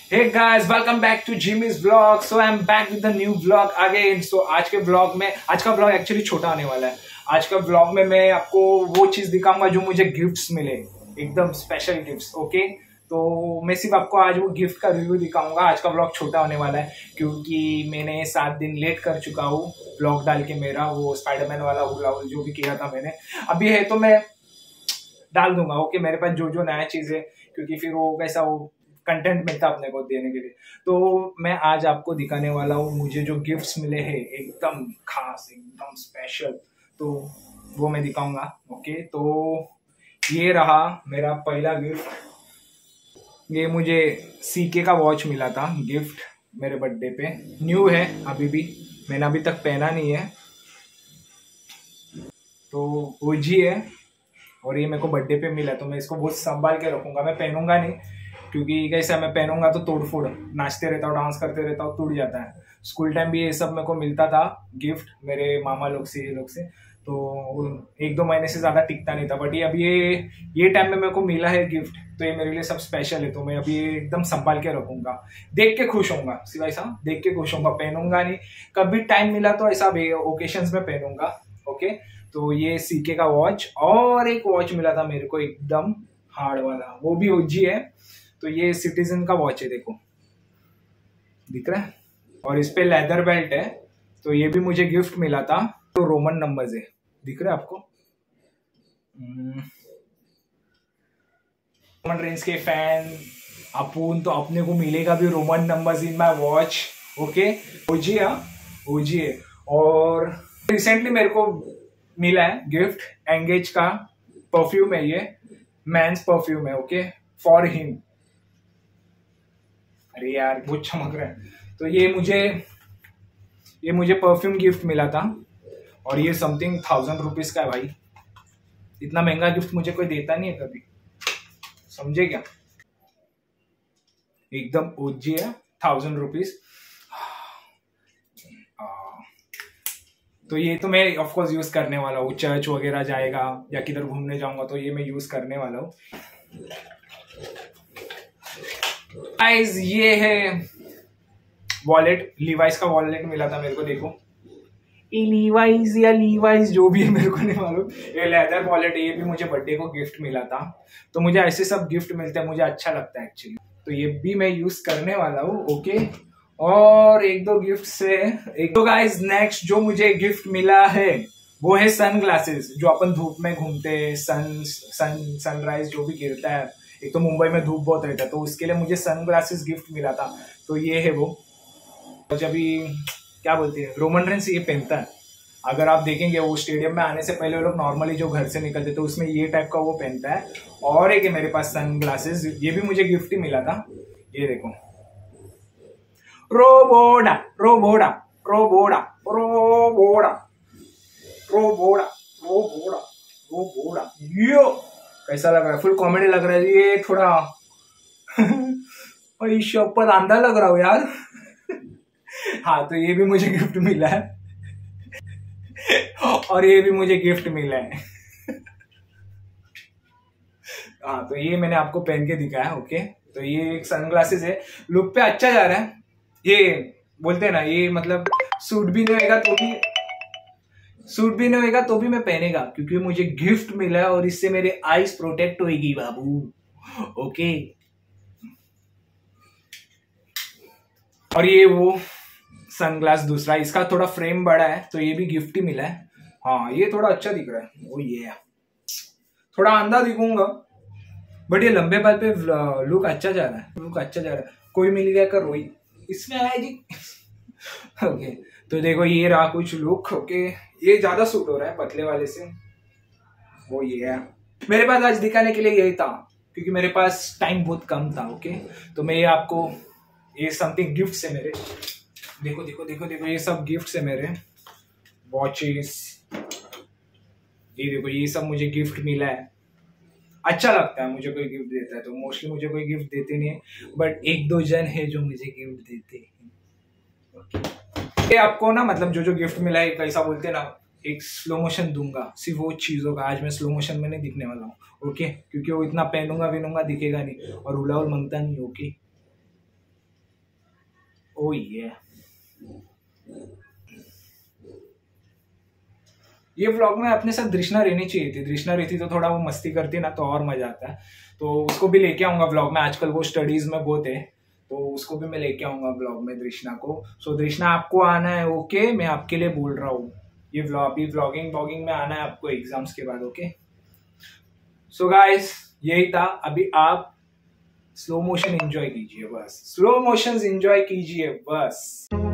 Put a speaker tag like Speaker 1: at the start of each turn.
Speaker 1: Hey guys, welcome back to Jimmy's vlog. So I'm back with the new vlog again. So आज के vlog में, आज का vlog actually छोटा होने वाला है. आज का vlog में मैं आपको वो चीज दिखाऊंगा जो मुझे गिफ्ट्स मिले, एकदम स्पेशल गिफ्ट्स. ओके, तो मैं सिर्फ आपको आज वो गिफ्ट का रिव्यू दिखाऊंगा. आज का व्लॉग छोटा होने वाला है क्योंकि मैंने 7 दिन लेट कर चुका हूँ व्लॉग डाल के. मेरा वो स्पाइडरमैन वाला हुला जो भी किया था मैंने अभी है तो मैं डाल दूंगा. ओके, मेरे पास जो जो नया चीज है, क्योंकि फिर वो वैसा वो कंटेंट मिलता अपने को देने के लिए. तो मैं आज आपको दिखाने वाला हूँ मुझे जो गिफ्ट्स मिले हैं एकदम खास, एकदम स्पेशल, तो वो मैं दिखाऊंगा. ओके, तो ये रहा मेरा पहला गिफ्ट. ये मुझे सीके का वॉच मिला था गिफ्ट मेरे बर्थडे पे. न्यू है, अभी भी मैंने अभी तक पहना नहीं है, तो ओजी है और ये मेरे को बर्थडे पे मिला. तो मैं इसको बहुत संभाल के रखूंगा. मैं पहनूंगा नहीं क्योंकि कैसा मैं पहनूंगा तो तोड़ फोड़, नाचते रहता हूँ, डांस करते रहता हूँ, टूट जाता है. स्कूल टाइम भी ये सब मेरे को मिलता था गिफ्ट मेरे मामा लोग से, ये लोग से. तो 1-2 महीने से ज्यादा टिकता नहीं था. बट ये अभी ये टाइम में मेरे को मिला है गिफ्ट, तो ये मेरे लिए सब स्पेशल है. तो मैं अभी एकदम संभाल के रखूंगा, देख के खुश होऊंगा. सिर्फ ऐसा देख के खुश होऊंगा, पहनूंगा नहीं. कभी टाइम मिला तो ऐसा ओकेशंस में पहनूंगा. ओके, तो ये सीके का वॉच. और एक वॉच मिला था मेरे को एकदम हार्ड वाला, वो भी ओजी है. तो ये सिटीजन का वॉच है, देखो दिख रहा है, और इस पे लेदर बेल्ट है. तो ये भी मुझे गिफ्ट मिला था. तो रोमन नंबर्स है, दिख रहा है आपको. रोमन रेंज के फैन अपून, तो अपने को मिलेगा भी Roman numbers in my watch. Okay, OG है, ओजी है. और रिसेंटली मेरे को मिला है गिफ्ट एंगेज का परफ्यूम है. ये मेंस परफ्यूम है. Okay, for him. अरे यार बहुत चमक रहा है. तो ये मुझे परफ्यूम गिफ्ट मिला था और ये समथिंग 1000 रुपीज का है भाई. इतना महंगा गिफ्ट मुझे कोई देता नहीं है कभी, समझे क्या. एकदम ओजी है, 1000 रुपीज. तो ये तो मैं ऑफ कोर्स यूज करने वाला हूँ. चर्च वगैरह जाएगा या किधर घूमने जाऊंगा तो ये मैं यूज करने वाला हूँ. गाइस, ये है वॉलेट. लीवाइस का वॉलेट मिला था मेरे को. देखो ये लीवाइस या लीवाइस जो भी है मेरे को नहीं मालूम. ये लेदर वॉलेट है, ये भी मुझे बर्थडे को गिफ्ट मिला था. तो मुझे ऐसे सब गिफ्ट मिलते हैं, मुझे अच्छा लगता है एक्चुअली. तो ये भी मैं यूज करने वाला हूँ. ओके, और 1-2 गिफ्ट से एक तो गाइस नेक्स्ट जो मुझे गिफ्ट मिला है वो है सन ग्लासेस. जो अपन धूप में घूमते हैं, सनराइज जो भी गिरता है. एक तो मुंबई में धूप बहुत रहता है, तो उसके लिए मुझे सन ग्लासेस गिफ्ट मिला था. तो ये है वो. जब क्या बोलते हैं, रोमन रेंस ये पहनता है. अगर आप देखेंगे वो स्टेडियम में आने से पहले वो लोग नॉर्मली जो घर से निकलते तो उसमें ये टाइप का वो पहनता है. और एक है मेरे पास सन ग्लासेस, ये भी मुझे गिफ्ट ही मिला था. ये देखो, रोबोडा रोबोडा रोबोडा रोबोडा रोबोडा रोबोडा रोबोडा. यो कैसा लग रहा है, फुल कॉमेडी लग रहा है. ये थोड़ा पर अंधा लग रहा हूँ यार. हाँ, तो ये भी मुझे गिफ्ट मिला है और ये भी मुझे गिफ्ट मिला है. हाँ, तो ये मैंने आपको पहन के दिखाया. ओके, तो ये एक सनग्लासेस है, लुक पे अच्छा जा रहा है. ये बोलते हैं ना, ये मतलब सूट भी नहीं होएगा तो भी मैं पहनेगा क्योंकि मुझे गिफ्ट मिला है और इससे मेरे आईज प्रोटेक्ट होएगी बाबू. ओके, और ये वो सनग्लास दूसरा, इसका थोड़ा फ्रेम बड़ा है तो ये भी गिफ्ट ही मिला है. हाँ, ये थोड़ा अच्छा दिख रहा है. ओ ये थोड़ा अंधा दिखूंगा बट ये लंबे बाल पे लुक अच्छा जा रहा है. कोई मिल गया कर रोई इसमें आया जी. ओके, तो देखो ये रहा कुछ लुक. ओके, ये ज्यादा सूट हो रहा है पतले वाले से. वो ये है मेरे पास आज दिखाने के लिए यही था क्योंकि मेरे पास टाइम बहुत कम था. ओके, तो मैं ये आपको, ये समथिंग गिफ्ट है मेरे. देखो देखो देखो देखो, ये सब गिफ्ट है मेरे. वॉचेस, ये देखो, ये सब मुझे गिफ्ट मिला है. अच्छा लगता है मुझे कोई गिफ्ट देता है. तो मोस्टली मुझे कोई गिफ्ट देते नहीं है, बट 1-2 जन है जो मुझे गिफ्ट देते हैं. ये आपको ना, मतलब जो जो गिफ्ट मिला है कैसा बोलते हैं ना, एक स्लो मोशन दूंगा सिर्फ वो चीजों का. आज मैं स्लो मोशन में नहीं दिखने वाला हूँ. ओके, क्योंकि वो इतना पहनूंगा दिखेगा नहीं और उलाउल मांगता नहीं. ओके, ओ ये व्लॉग में अपने साथ दृष्णा रहनी चाहिए थी। दृष्णा रहती तो थोड़ा वो मस्ती करती ना तो और मजा आता है। तो उसको भी लेके आऊंगा व्लॉग में। आजकल वो स्टडीज में बहुत है तो उसको भी मैं लेके आऊंगा व्लॉग में, दृष्णा को। सो दृष्णा आपको आना है, ओके? मैं आपके लिए बोल रहा हूँ। ये व्लॉगिंग में आना है आपको एग्जाम्स के बाद, ओके? सो गाइस यही था। अभी आप स्लो मोशन एंजॉय कीजिए बस, स्लो मोशन एंजॉय कीजिए बस।